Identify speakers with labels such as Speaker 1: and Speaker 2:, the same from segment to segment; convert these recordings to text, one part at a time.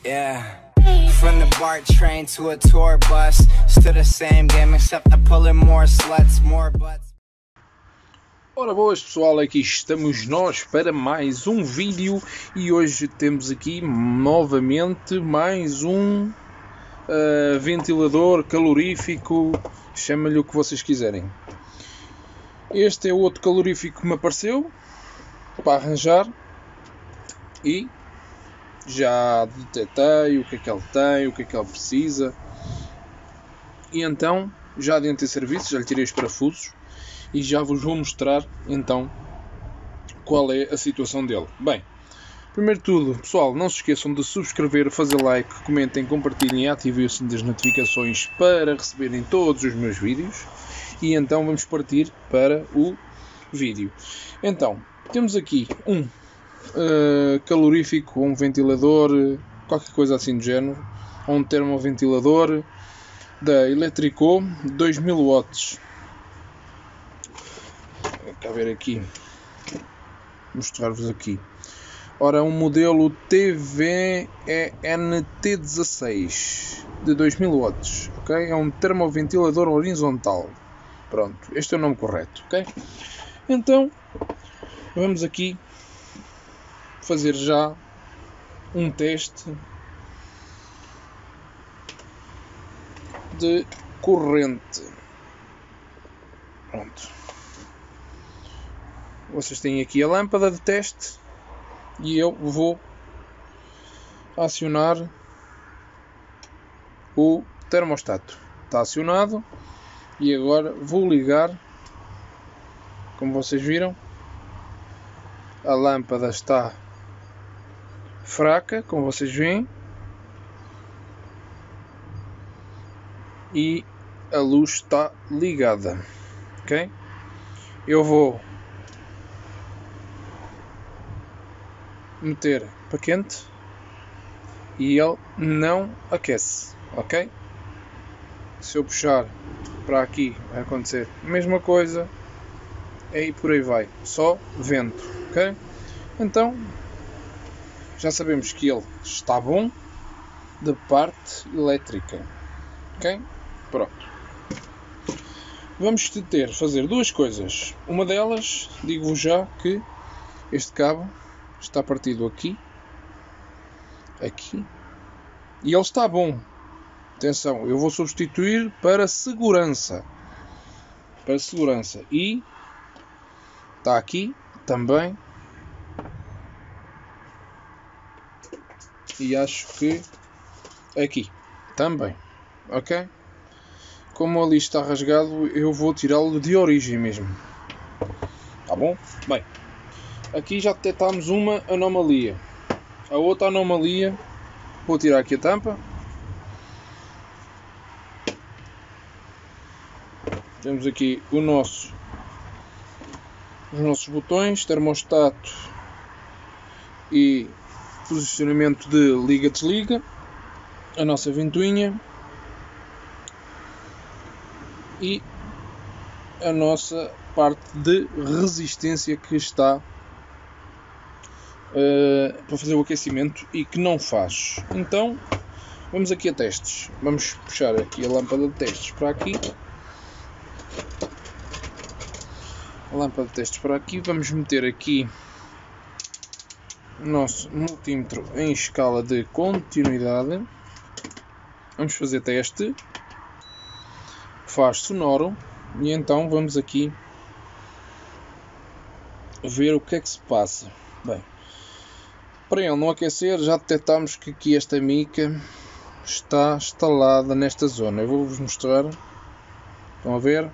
Speaker 1: Yeah. From the BART train to a tour bus, still the same game except I'm pulling more sluts, more butts.
Speaker 2: Ora boas pessoal, aqui estamos nós para mais um vídeo e hoje temos aqui novamente mais um ventilador calorífico, chama-lhe o que vocês quiserem. Este é o outro calorífico que me apareceu para arranjar e já detetei o que é que ele tem, o que é que ele precisa e então já adiantei serviço, já lhe tirei os parafusos e já vos vou mostrar então qual é a situação dele. Bem, primeiro de tudo, pessoal, não se esqueçam de subscrever, fazer like, comentem, compartilhem e ativem o sininho das notificações para receberem todos os meus vídeos. E então vamos partir para o vídeo. Então, temos aqui um calorífico, um ventilador, qualquer coisa assim do género, ou um termoventilador da Electrico 2000 watts. Cá ver aqui, mostrar-vos aqui. Ora, um modelo TVENT16 de 2000 watts, ok? É um termoventilador horizontal. Pronto, este é o nome correto, ok? Então, vamos aqui fazer já um teste de corrente. Pronto. Vocês têm aqui a lâmpada de teste e eu vou acionar o termostato. Está acionado e agora vou ligar. Como vocês viram, a lâmpada está fraca, como vocês veem, e a luz está ligada, ok? Eu vou meter para quente e ele não aquece, ok? Se eu puxar para aqui vai acontecer a mesma coisa e por aí vai, só vento, ok? Então já sabemos que ele está bom da parte elétrica, ok? Pronto. Vamos fazer duas coisas. Uma delas, digo-vos já que este cabo está partido aqui, e ele está bom. Atenção, eu vou substituir para segurança. E está aqui também. E acho que aqui também, ok? Como ali está rasgado, eu vou tirá-lo de origem mesmo. Tá bom? Bem, aqui já detectámos uma anomalia. A outra anomalia, vou tirar aqui a tampa. Temos aqui os nossos botões, termostato e posicionamento de liga-desliga, a nossa ventoinha e a nossa parte de resistência que está para fazer o aquecimento e que não faz. Então vamos aqui a testes. Vamos puxar aqui a lâmpada de testes para aqui. A lâmpada de testes para aqui. Vamos meter aqui o nosso multímetro em escala de continuidade. Vamos fazer teste. Faz sonoro. E então vamos aqui ver o que é que se passa. Bem, para ele não aquecer, já detectamos que aqui esta mica está instalada nesta zona. Eu vou-vos mostrar. Estão a ver?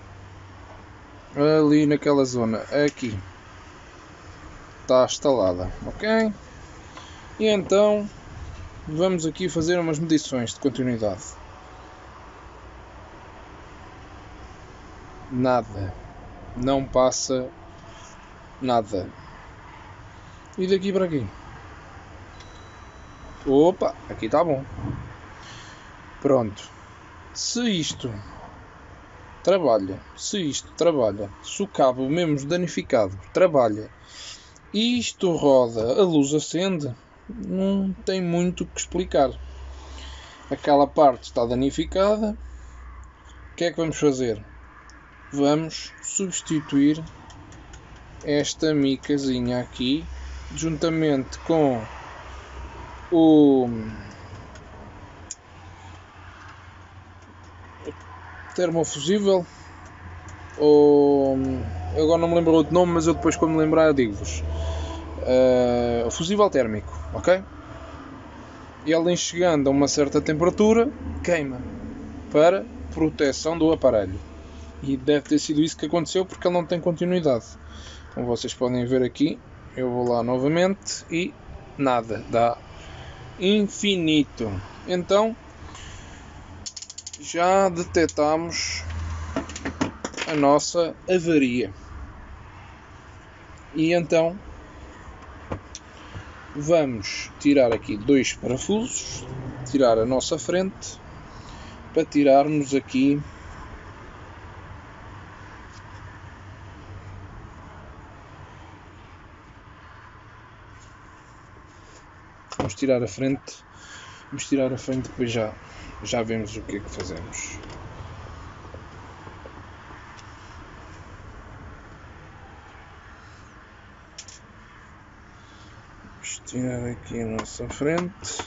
Speaker 2: Ali naquela zona. Aqui. Está instalada, ok? E então vamos aqui fazer umas medições de continuidade. Nada, não passa nada. E daqui para aqui? Opa, aqui está bom. Pronto. Se isto trabalha, se o cabo mesmo danificado trabalha, isto roda, a luz acende, não tem muito o que explicar. Aquela parte está danificada. O que é que vamos fazer? Vamos substituir esta micazinha aqui, juntamente com o termofusível, ou agora não me lembro outro nome, mas eu depois, quando me lembrar, digo-vos. O fusível térmico, ok? Ele, em chegando a uma certa temperatura, queima para proteção do aparelho. E deve ter sido isso que aconteceu, porque ele não tem continuidade. Como vocês podem ver aqui, eu vou lá novamente e nada, dá infinito. Então já detectamos a nossa avaria. E então vamos tirar aqui 2 parafusos, tirar a nossa frente, para tirarmos aqui vamos tirar a frente, depois já vemos o que é que fazemos. Vamos tirar aqui a nossa frente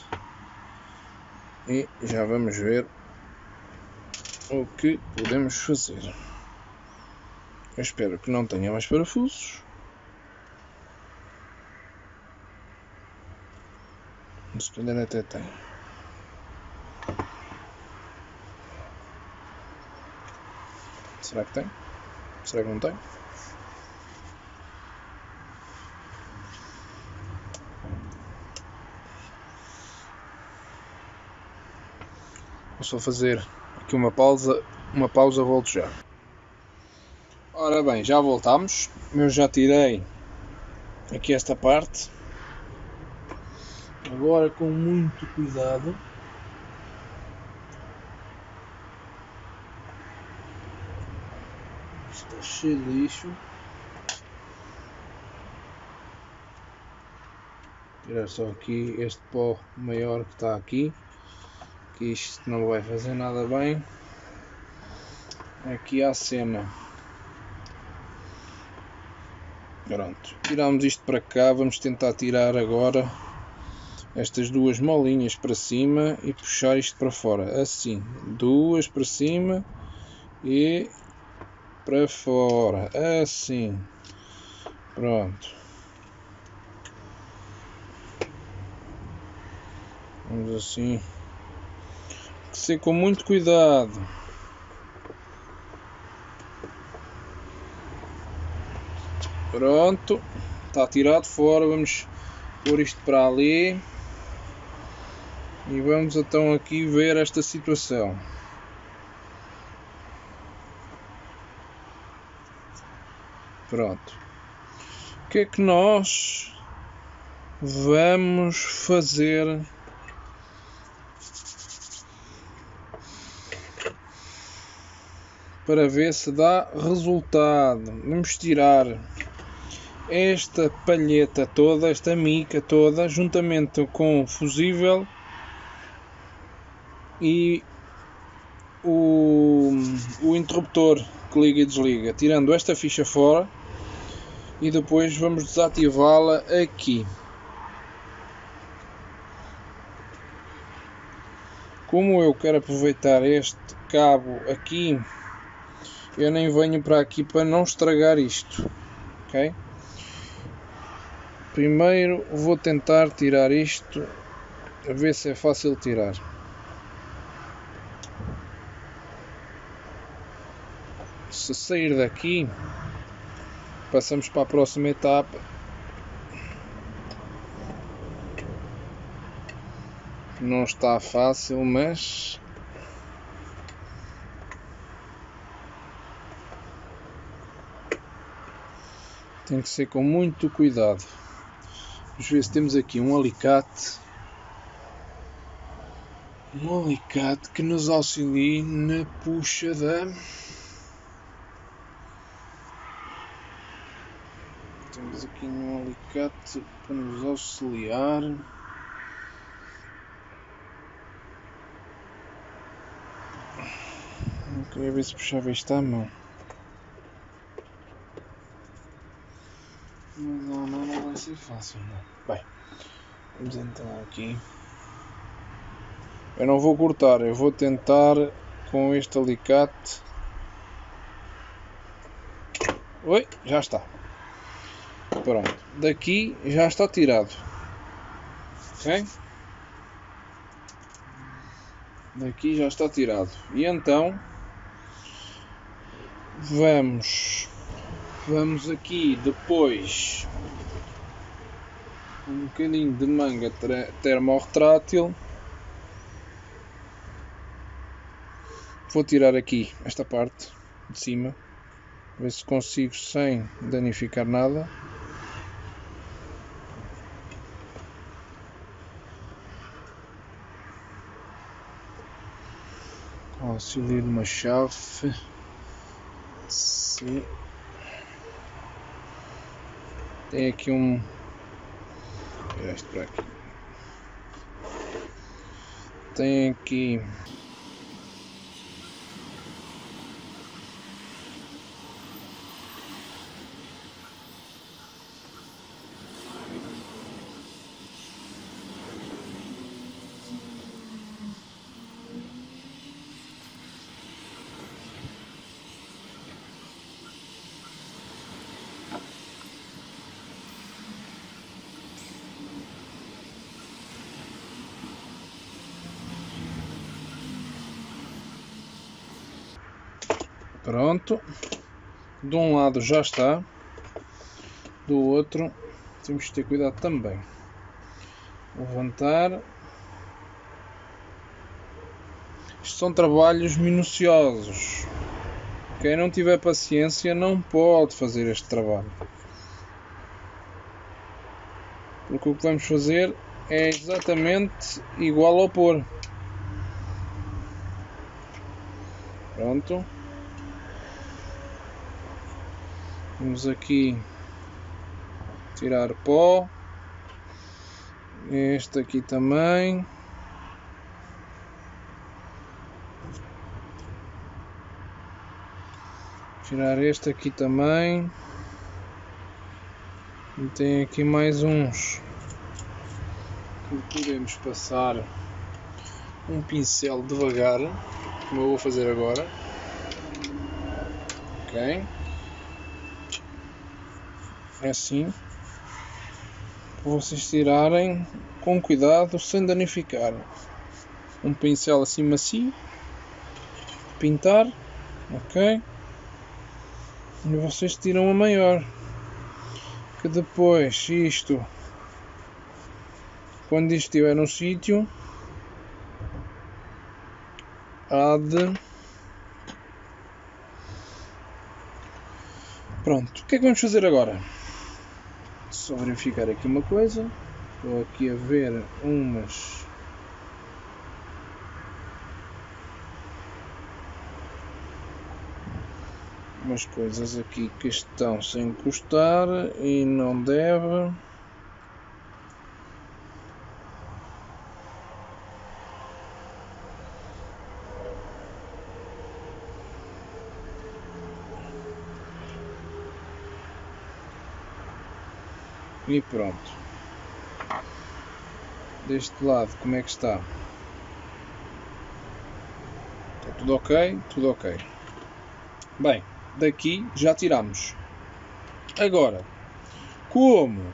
Speaker 2: e já vamos ver o que podemos fazer. Eu espero que não tenha mais parafusos. Se calhar até tem. Será que tem? Será que não tem? Vou só fazer aqui uma pausa, volto já. Ora bem, já voltamos. Eu já tirei aqui esta parte. Agora com muito cuidado. Está cheio de lixo. Tirar só aqui este pó maior que está aqui, que isto não vai fazer nada bem. Aqui à cena. Pronto, tiramos isto para cá. Vamos tentar tirar agora estas 2 molinhas para cima e puxar isto para fora, assim, 2 para cima e para fora, assim. Pronto, vamos assim, tem que ser com muito cuidado. Pronto, está tirado fora. Vamos pôr isto para ali e vamos então aqui ver esta situação. Pronto, o que é que nós vamos fazer para ver se dá resultado? Vamos tirar esta palheta toda, esta mica toda, juntamente com o fusível e o interruptor que liga e desliga, tirando esta ficha fora, e depois vamos desativá-la aqui. Como eu quero aproveitar este cabo aqui, eu nem venho para aqui para não estragar isto, ok? Primeiro vou tentar tirar isto, a ver se é fácil tirar. Se sair daqui, passamos para a próxima etapa. Não está fácil, mas tem que ser com muito cuidado. Vamos ver se temos aqui um alicate. Um alicate que nos auxilie na puxa da... Temos aqui um alicate para nos auxiliar. Queria ver se puxava isto à mão. Mas à mão não vai ser fácil, não. Bem, vamos então aqui. Eu não vou cortar, eu vou tentar com este alicate. Oi, já está. Pronto, daqui já está tirado. Ok? Daqui já está tirado. E então vamos aqui depois um bocadinho de manga termorretrátil. Vou tirar aqui esta parte de cima, ver se consigo sem danificar nada. Com o auxílio de uma chave. Sim. Tem aqui um. Este para aqui. Tem aqui. Pronto, de um lado já está, do outro temos que ter cuidado também. Levantar. Isto são trabalhos minuciosos. Quem não tiver paciência não pode fazer este trabalho. Porque o que vamos fazer é exatamente igual ao pôr. Pronto. Vamos aqui tirar pó. Este aqui também. Tirar este aqui também. E tem aqui mais uns que podemos passar um pincel devagar, como eu vou fazer agora. Ok. É assim, para vocês tirarem com cuidado, sem danificar. Um pincel assim macio, pintar, ok? E vocês tiram a maior, que depois isto, quando isto estiver no sítio, há de... Pronto, o que é que vamos fazer agora? Só verificar aqui uma coisa. Estou aqui a ver umas coisas aqui que estão sem encostar e não deve. E pronto. Deste lado, como é que está? Está tudo ok? Tudo ok. Bem, daqui já tiramos. Agora, como...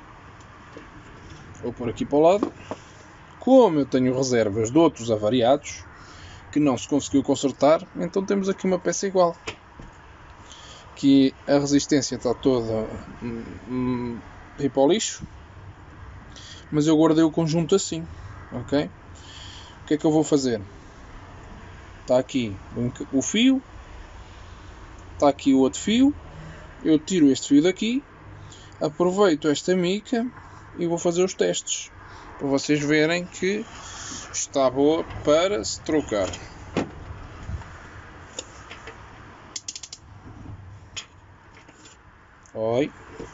Speaker 2: Vou pôr aqui para o lado. Como eu tenho reservas de outros avariados que não se conseguiu consertar, então temos aqui uma peça igual. Que a resistência está toda ir para o lixo, mas eu guardei o conjunto assim, ok? O que é que eu vou fazer? Está aqui o fio, está aqui o outro fio, eu tiro este fio daqui, aproveito esta mica e vou fazer os testes, para vocês verem que está boa para se trocar. Oi.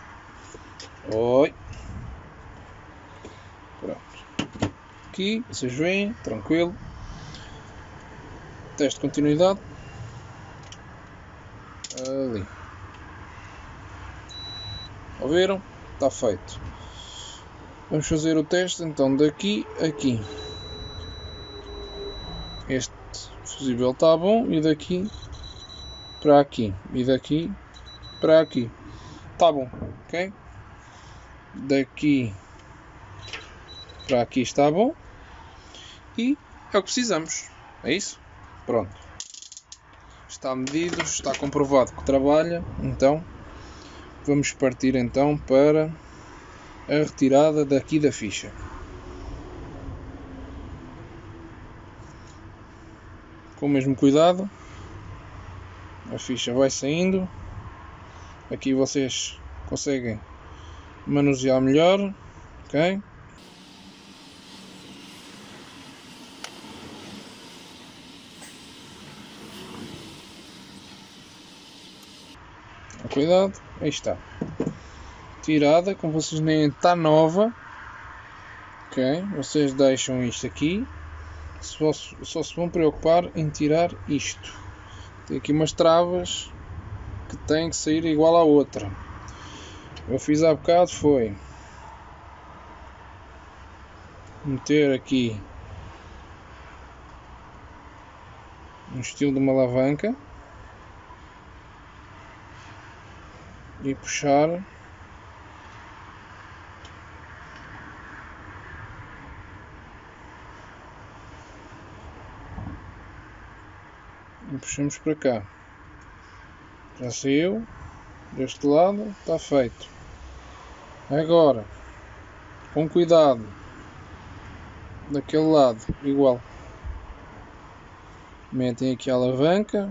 Speaker 2: Pronto. Aqui, vocês veem, tranquilo. Teste de continuidade. Ali. Ouviram? Está feito. Vamos fazer o teste então daqui a aqui. Este fusível está bom e daqui para aqui. E daqui para aqui. Está bom, ok? Daqui para aqui está bom. E é o que precisamos. É isso? Pronto. Está medido, está comprovado que trabalha. Então, vamos partir então para a retirada daqui da ficha. Com o mesmo cuidado. A ficha vai saindo. Aqui vocês conseguem manusear melhor. Ok? Cuidado, aí está. Tirada, como vocês veem, está nova. Ok? Vocês deixam isto aqui. Só se vão preocupar em tirar isto. Tem aqui umas travas que têm que sair igual à outra. Eu fiz há bocado foi meter aqui um estilo de uma alavanca e puxar e puxamos para cá. Já saiu deste lado, está feito. Agora com cuidado daquele lado igual, metem aqui a alavanca,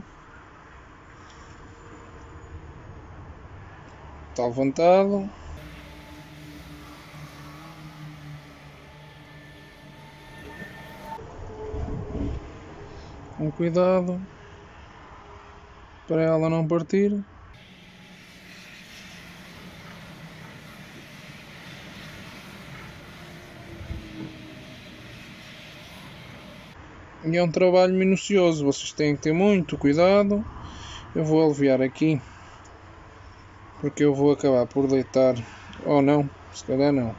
Speaker 2: está levantado. Com cuidado para ela não partir. E é um trabalho minucioso, vocês têm que ter muito cuidado. Eu vou aliviar aqui, porque eu vou acabar por deitar, ou não, se calhar não.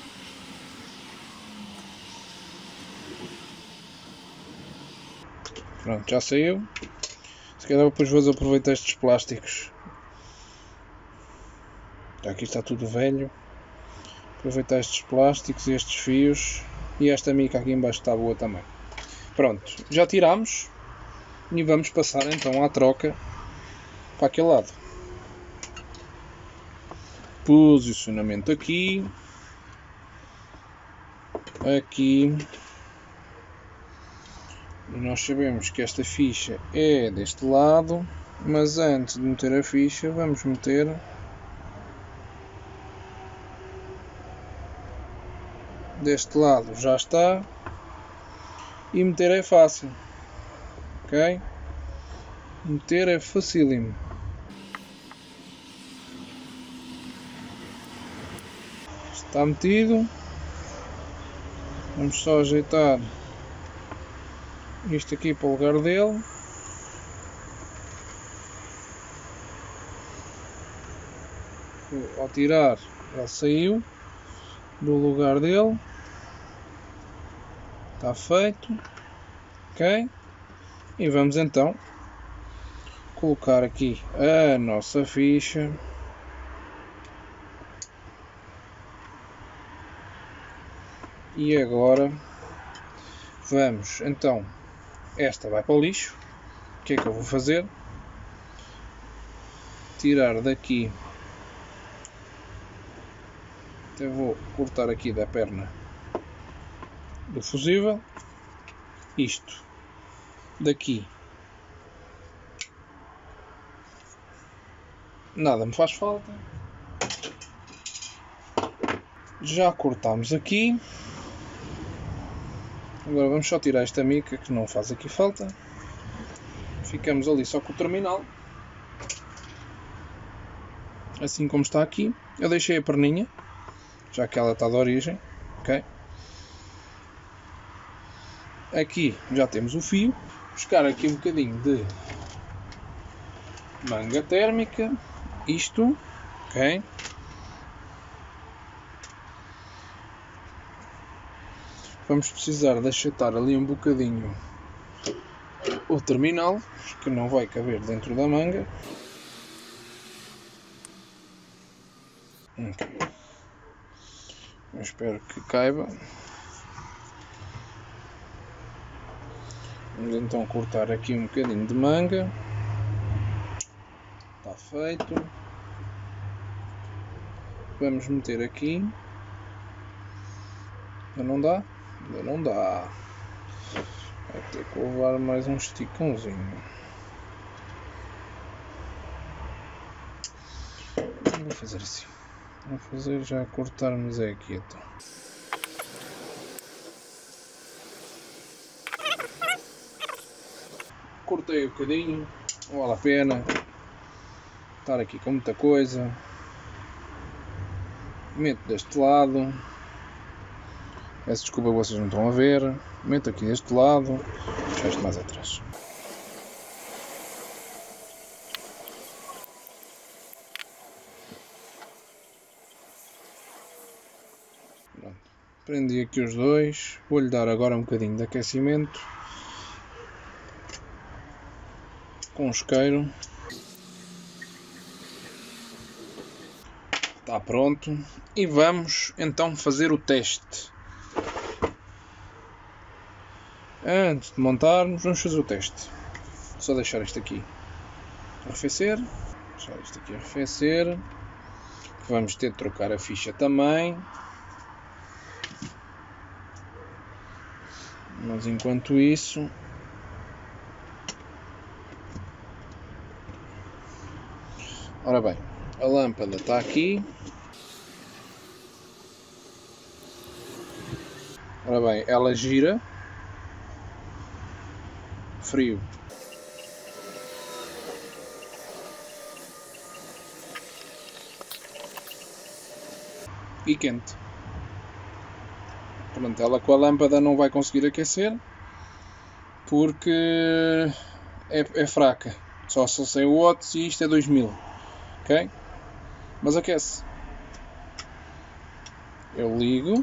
Speaker 2: Pronto, já saiu. Se calhar depois vou aproveitar estes plásticos. Aqui está tudo velho. Aproveitar estes plásticos e estes fios. E esta mica aqui em baixo está boa também. Pronto, já tiramos. E vamos passar então à troca para aquele lado. Posicionamento aqui. Aqui. E nós sabemos que esta ficha é deste lado, mas antes de meter a ficha vamos meter deste lado, já está, e meter é fácil, ok? Meter é facílimo. Está metido, vamos só ajeitar isto aqui para o lugar dele. Ao tirar, ele saiu do lugar dele. Está feito. Ok? E vamos então colocar aqui a nossa ficha. E agora vamos então. Esta vai para o lixo. O que é que eu vou fazer? Tirar daqui. Até vou cortar aqui da perna do fusível. Isto daqui nada me faz falta. Já cortamos aqui. Agora vamos só tirar esta mica que não faz aqui falta. Ficamos ali só com o terminal. Assim como está aqui. Eu deixei a perninha, já que ela está de origem. Ok? Aqui já temos o fio. Buscar aqui um bocadinho de manga térmica, isto, ok? Vamos precisar de achatar ali um bocadinho o terminal, que não vai caber dentro da manga. Okay. Eu espero que caiba. Vamos então cortar aqui um bocadinho de manga. Está feito. Vamos meter aqui. Ainda não dá? Ainda não dá. Vai ter que levar mais um esticãozinho. Vou fazer assim. Vou fazer já cortarmos aqui então. Cortei um bocadinho. Não vale a pena estar aqui com muita coisa. Meto deste lado. Peço desculpa, vocês não estão a ver. Meto aqui deste lado. Deixa isto mais atrás. Pronto. Prendi aqui os dois. Vou-lhe dar agora um bocadinho de aquecimento. Com um isqueiro. Está pronto. E vamos então fazer o teste. Antes de montarmos, vamos fazer o teste. Só deixar isto aqui arrefecer. Deixar isto aqui arrefecer. Vamos ter de trocar a ficha também. Mas enquanto isso, ora bem, a lâmpada está aqui. Ora bem, ela gira. Frio. E quente. Pronto, ela com a lâmpada não vai conseguir aquecer porque é fraca. Só 100 watts e isto é 2000. Ok? Mas aquece. Eu ligo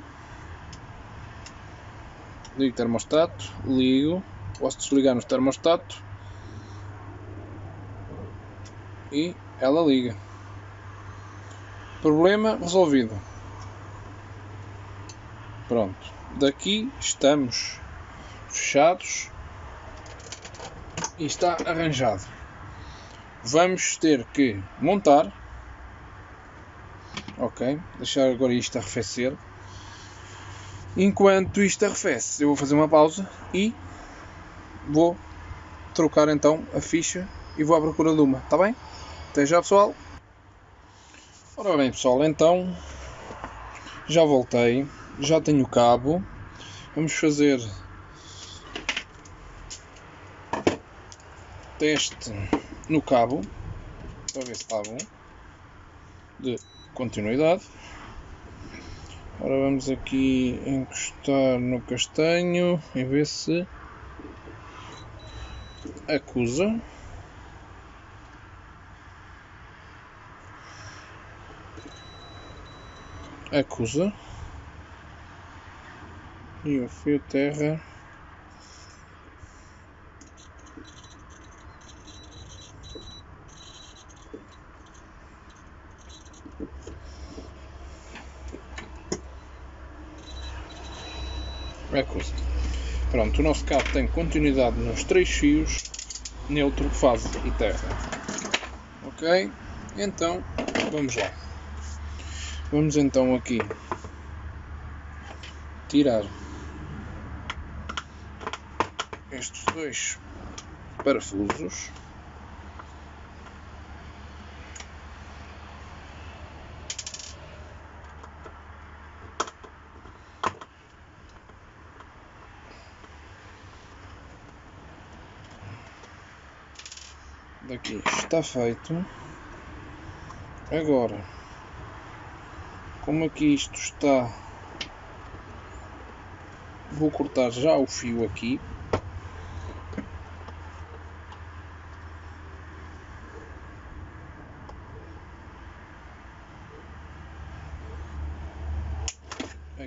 Speaker 2: o termostato, ligo, posso desligar no termostato e ela liga. Problema resolvido. Pronto, daqui estamos fechados e está arranjado. Vamos ter que montar. Ok, deixar agora isto arrefecer. Enquanto isto arrefece, eu vou fazer uma pausa e vou trocar então a ficha e vou à procura de uma, está bem? Até já, pessoal. Ora bem, pessoal, então já voltei, já tenho o cabo. Vamos fazer teste no cabo para ver se está bom de continuidade. Ora, vamos aqui encostar no castanho e ver se acusa. Acusa. E o fio terra acusa. Pronto, o nosso cabo tem continuidade nos 3 fios, neutro, fase e terra. Ok? Então, vamos lá. Vamos então aqui tirar estes 2 parafusos. Daqui está feito. Agora, como aqui isto está, vou cortar já o fio aqui.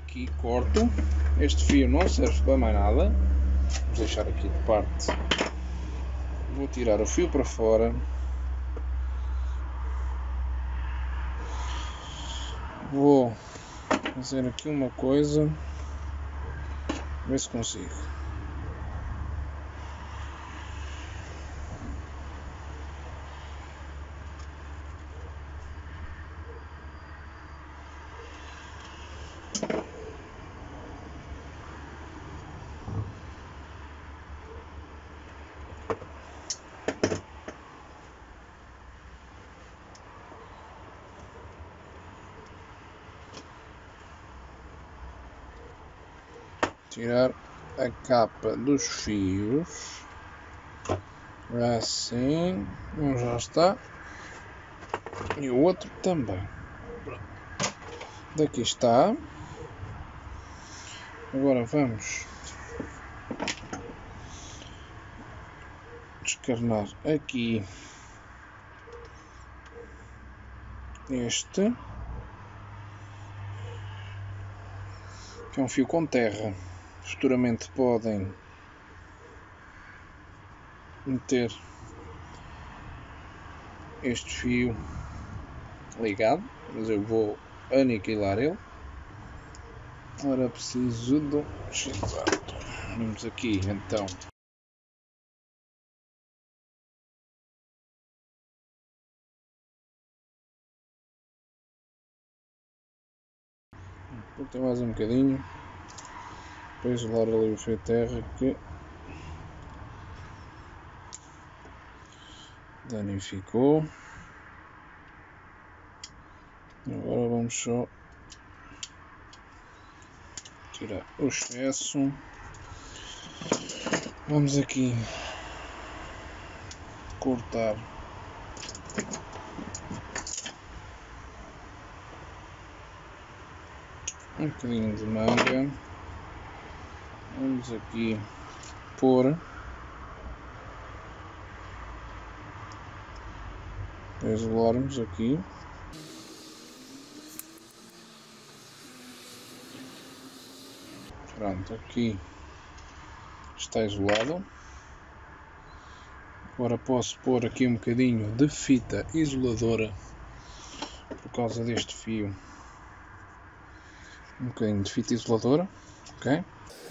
Speaker 2: aqui corto. Este fio não serve para mais nada. Vamos deixar aqui de parte. Vou tirar o fio para fora. Vou fazer aqui uma coisa. Ver se consigo. Tirar a capa dos fios, assim, um já está, e o outro também. Daqui está. Agora vamos descarnar aqui este, que é um fio com terra. Futuramente podem meter este fio ligado, mas eu vou aniquilar ele. Agora preciso do x-ato. Vamos aqui então. Vou ter mais um bocadinho para isolar ali o fio de terra que danificou. Agora vamos só tirar o excesso. Vamos aqui cortar um bocadinho de manga. Vamos aqui pôr para isolarmos aqui. Pronto, aqui está isolado. Agora posso pôr aqui um bocadinho de fita isoladora por causa deste fio. Um bocadinho de fita isoladora, ok?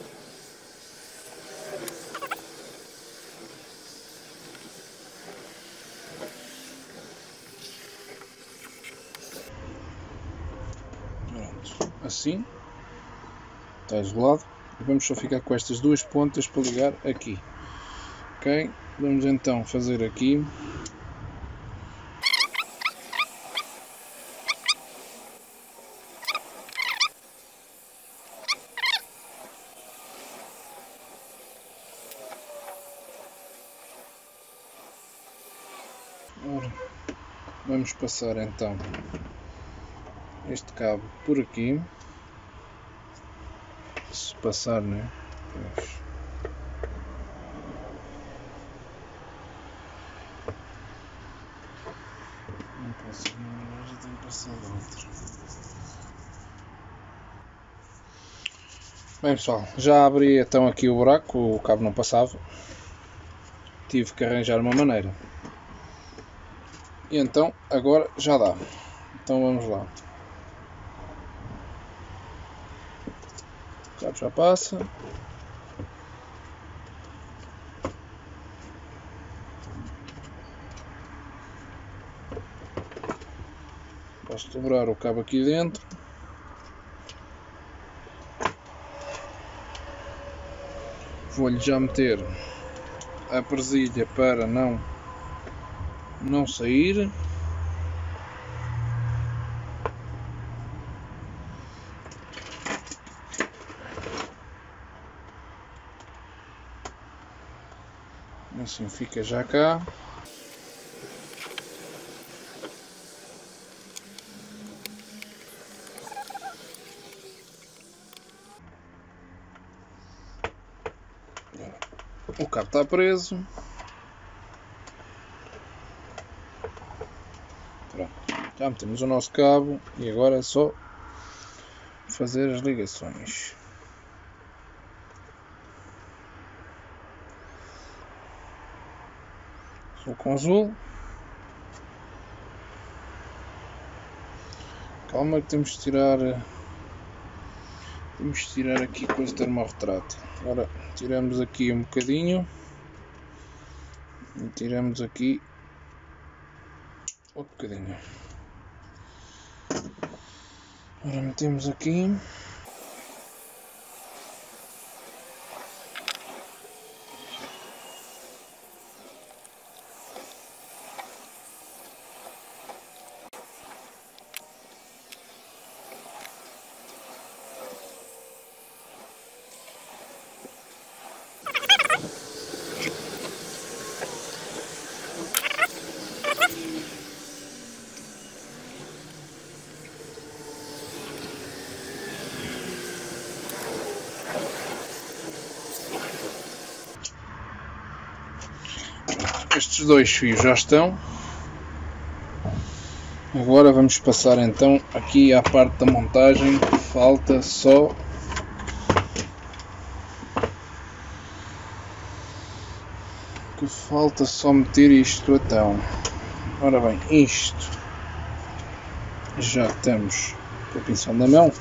Speaker 2: Pronto, assim está isolado. E vamos só ficar com estas duas pontas para ligar aqui, ok? Vamos então fazer aqui. Ora, vamos passar então este cabo por aqui. Se passar, né? Pois. Não posso, não, já tenho que passar de outro. Bem pessoal, já abri então aqui o buraco, o cabo não passava. Tive que arranjar uma maneira. E então agora já dá. Então vamos lá. O cabo já passa. Posso dobrar o cabo aqui dentro. Vou-lhe já meter a presilha para não sair. Assim fica já cá. O cabo está preso. Pronto, já metemos o nosso cabo e agora é só fazer as ligações. Sou com azul. Calma que temos de tirar aqui com esse termorretrato. Agora tiramos aqui um bocadinho e tiramos aqui outro bocadinho. Agora metemos aqui. Estes dois fios já estão. Agora vamos passar então aqui à parte da montagem. Falta só meter isto então. Ora bem, isto já estamos com a pinção na mão.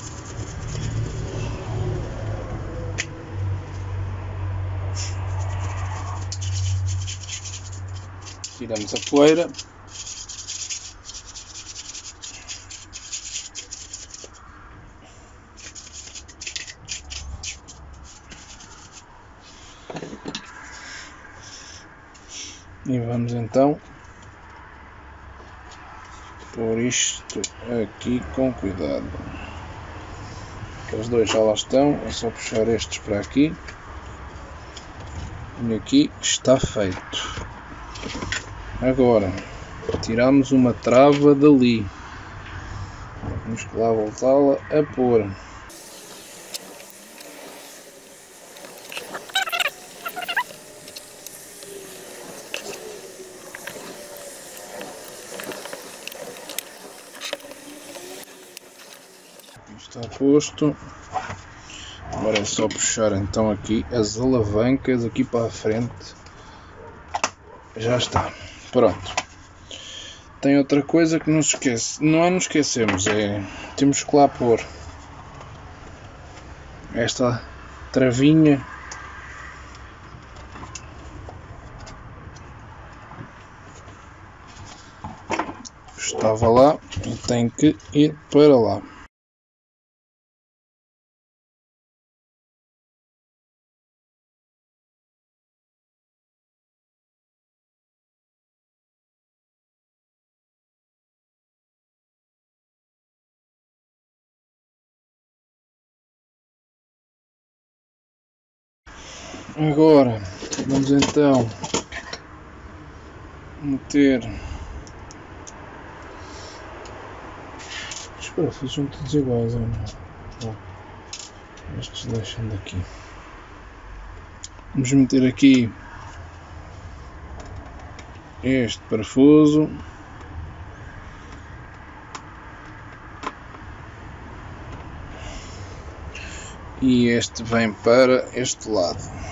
Speaker 2: Tiramos a poeira. E vamos então pôr isto aqui com cuidado. Aqueles dois já lá estão, é só puxar estes para aqui. E aqui está feito. Agora tiramos uma trava dali. Vamos lá voltá-la a pôr. Está posto. Agora é só puxar então aqui as alavancas aqui para a frente. Já está. Pronto. Tem outra coisa que não se esquece. Não nos esquecemos. Temos que lá pôr esta travinha. Estava lá e tem que ir para lá. Agora vamos então meter os parafusos são todos iguais, ou não? Estes deixam daqui. Vamos meter aqui este parafuso. E este vem para este lado.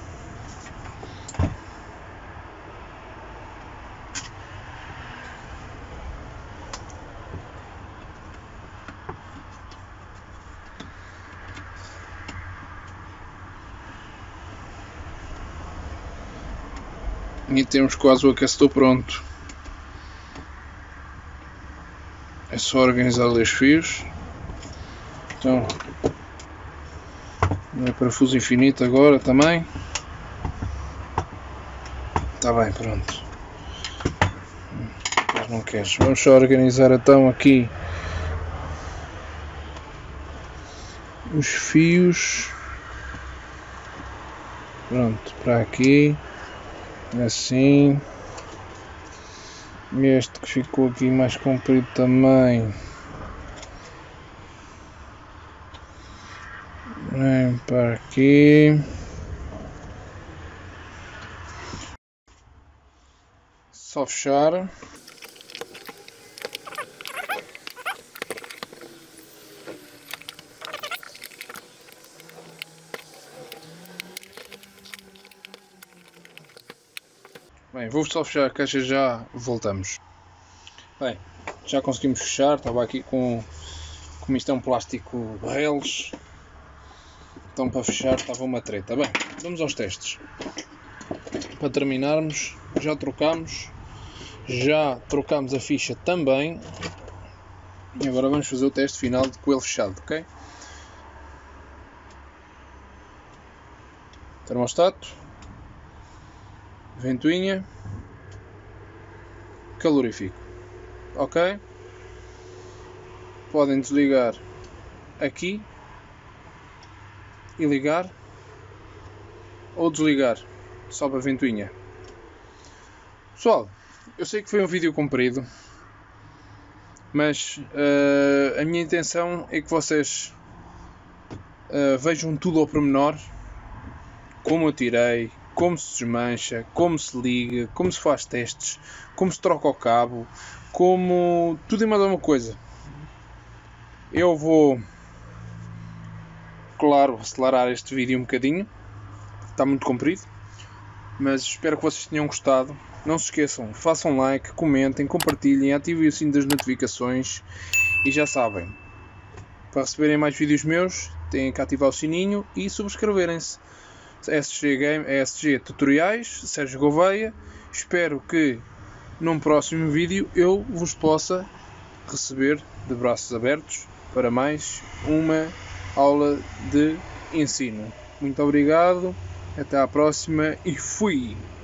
Speaker 2: E temos quase o aquecedor pronto. É só organizar ali os fios. Então, é parafuso infinito agora também. Está bem, pronto. Mas não queres. Vamos só organizar então aqui os fios. Pronto, para aqui. Assim. Este que ficou aqui mais comprido também. Vem para aqui. Só fechar. Bem, vou só fechar a caixa, já voltamos. Bem, já conseguimos fechar, estava aqui como isto é um plástico reles, então para fechar estava uma treta. Bem, vamos aos testes. Para terminarmos, já trocámos a ficha também, e agora vamos fazer o teste final de coelho fechado, ok? Termostato, ventoinha, calorífico, ok? Podem desligar aqui e ligar, ou desligar só para a ventoinha. Pessoal, eu sei que foi um vídeo comprido, mas a minha intenção é que vocês vejam tudo ao pormenor, como eu tirei, como se desmancha, como se liga, como se faz testes, como se troca o cabo, como tudo e mais alguma coisa. Eu vou, claro, acelerar este vídeo um bocadinho, está muito comprido, mas espero que vocês tenham gostado. Não se esqueçam, façam like, comentem, compartilhem, ativem o sino das notificações e já sabem, para receberem mais vídeos meus, têm que ativar o sininho e subscreverem-se. ESG Tutoriais, Sérgio Gouveia. Espero que num próximo vídeo eu vos possa receber de braços abertos para mais uma aula de ensino. Muito obrigado, até à próxima e fui!